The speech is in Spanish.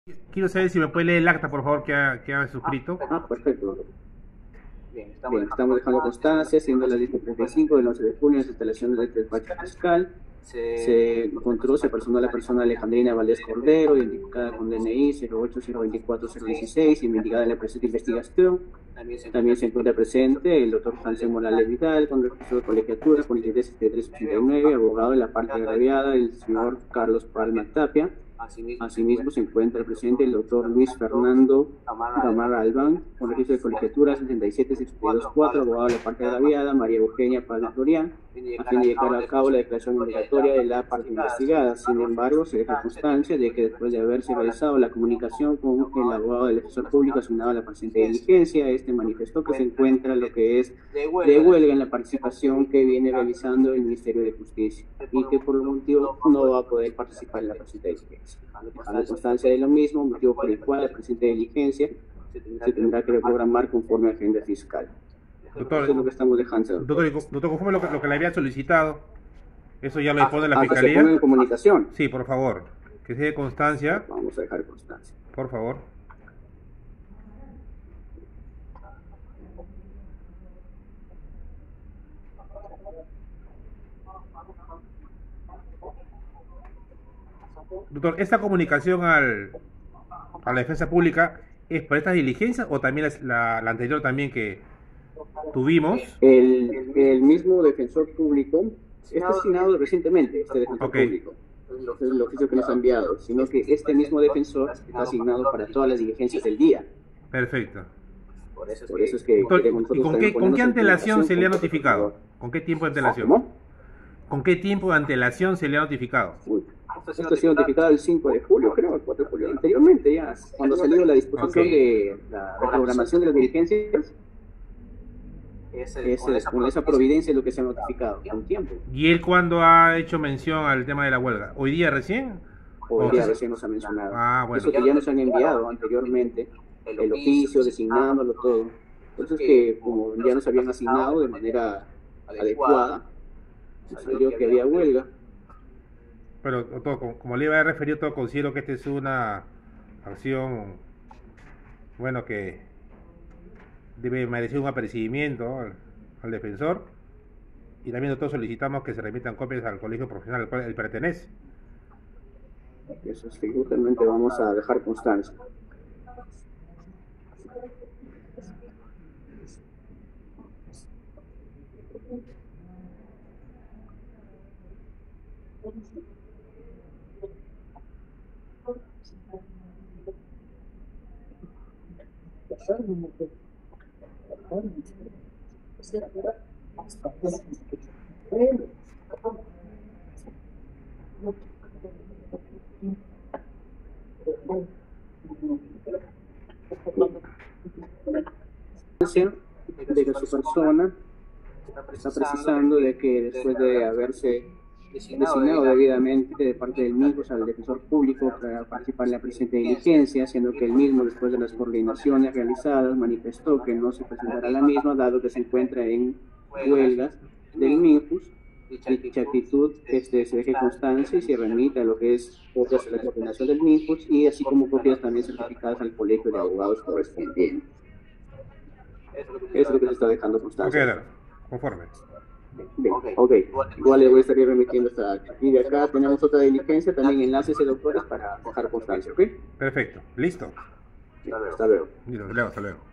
Quiero saber si me puede leer el acta, por favor, que ha suscrito. Perfecto. Bien, estamos dejando constancia, siendo la lista 35 del 11 de junio, en las instalaciones del despacho fiscal. Se encontró, se personó a la persona Alejandrina Valdés Cordero, identificada con DNI 0824016, investigada en la presente investigación. También se encuentra presente el doctor Hansen Morales Vidal, con registro de colegiatura, con licencia 7389, abogado de la parte agraviada, el señor Carlos Palma Tapia. Asimismo, se encuentra presente el doctor Luis Fernando Gamarra Albán, con registro de colegiatura 67624, abogado de la parte agraviada, María Eugenia Paz Florian, a fin de llevar a cabo la declaración obligatoria de la parte investigada. Sin embargo, se deja constancia de que después de haberse realizado la comunicación con el abogado del defensor público asignado a la presente diligencia, este manifestó que se encuentra lo que es de huelga en la participación que viene realizando el Ministerio de Justicia y que por algún motivo no va a poder participar en la presente diligencia. Dejando constancia de lo mismo, motivo por el cual la presente diligencia se tendrá que reprogramar conforme a agenda fiscal. Doctor, eso es lo que estamos dejando. Doctor, conforme lo que le había solicitado, eso ya lo pone la que fiscalía. se ponga en comunicación. Sí, por favor, que se dé constancia. Vamos a dejar constancia. Por favor. Doctor, ¿esta comunicación a la defensa pública es por estas diligencias o también la anterior también que tuvimos? El mismo defensor público está asignado recientemente, este defensor público. Es el oficio que nos ha enviado, sino que este mismo defensor está asignado para todas las diligencias del día. Perfecto. Por eso es que doctor, ¿y con qué antelación se le ha notificado? ¿Con qué tiempo de antelación? ¿Cómo? ¿Con qué tiempo de antelación se le ha notificado? Esto ha sido notificado el 5 de julio, creo, el 4 de julio. Anteriormente ya, cuando salió la disposición de la programación de las diligencias, con esa providencia es lo que se ha notificado, con tiempo. ¿Y él cuándo ha hecho mención al tema de la huelga? ¿Hoy día recién? Hoy día recién nos ha mencionado. Bueno. Eso que ya nos han enviado anteriormente, el oficio, designándolo todo. Entonces que como ya nos habían asignado de manera adecuada, salió que había huelga. Pero todo, como le iba a referir, todo considero que esta es una acción, bueno, que debe merecer un apercibimiento al defensor, y también nosotros solicitamos que se remitan copias al colegio profesional al cual él pertenece. Eso es que justamente vamos a dejar constancia. De que su persona está precisando de que después de haberse designado debidamente de parte del MINJUS al defensor público para participar en la presente diligencia, siendo que el mismo, después de las coordinaciones realizadas, manifestó que no se presentará la misma, dado que se encuentra en huelgas del MINJUS. Dicha actitud se deje constancia y se remite a lo que es copias de la coordinación del MINJUS y así como copias también certificadas al colegio de abogados correspondientes. Eso es lo que se está dejando constancia. Ok, conforme. Bien, ok. Igual le voy a estar remitiendo esta acta. Y de acá tenemos otra diligencia, también enlaces de doctores para dejar constancia, ¿ok? Perfecto, listo. Hasta luego. Listo, hasta luego.